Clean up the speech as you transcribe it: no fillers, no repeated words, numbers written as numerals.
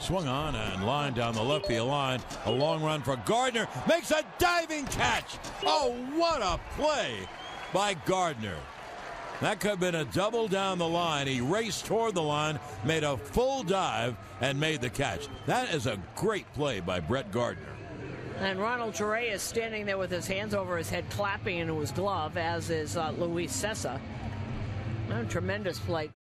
Swung on and line down the left field line. A long run for Gardner. Makes a diving catch. Oh, what a play by Gardner. That could have been a double down the line. He raced toward the line, made a full dive, and made the catch. That is a great play by Brett Gardner. And Ronald Torre is standing there with his hands over his head, clapping into his glove, as is Luis Cessa. A tremendous play.